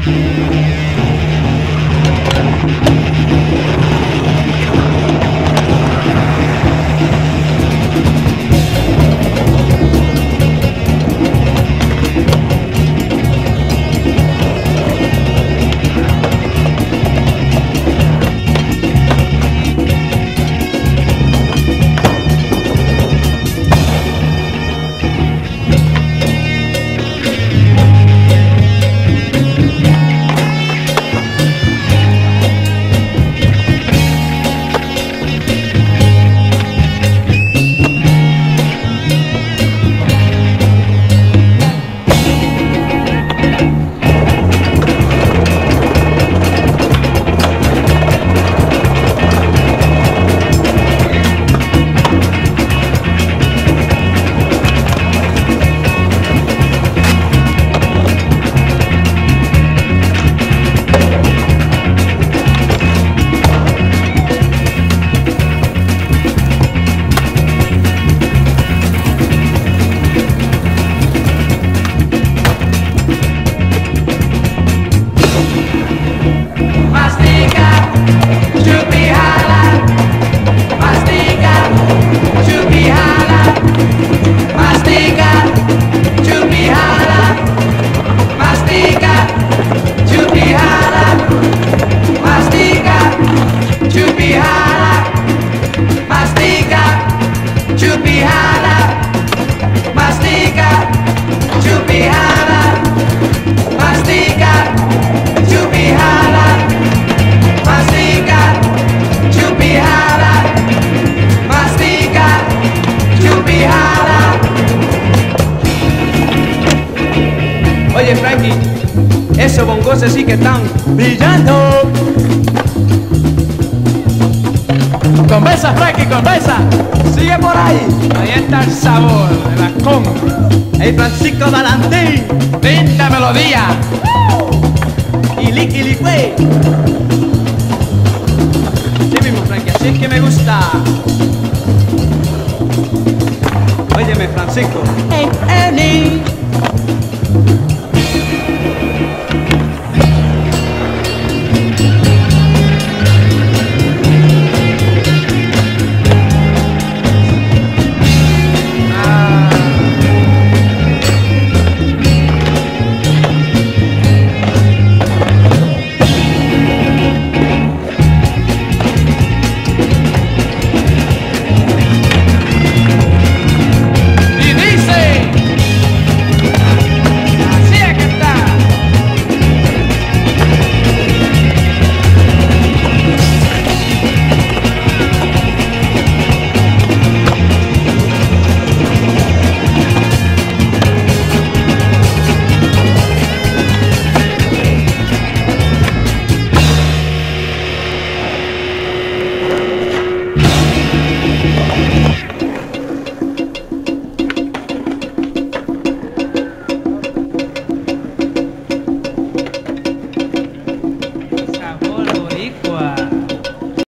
Oye, Frankie, esos bongos sí que están brillando. Conversa, Frankie, conversa. Sigue por ahí. Ahí está el sabor de la conga. Hey, Francisco Valentín. Linda melodía. Y liqui, güey. Sí mismo, Frankie, así es que me gusta. Óyeme, Francisco. Hey, Ernie.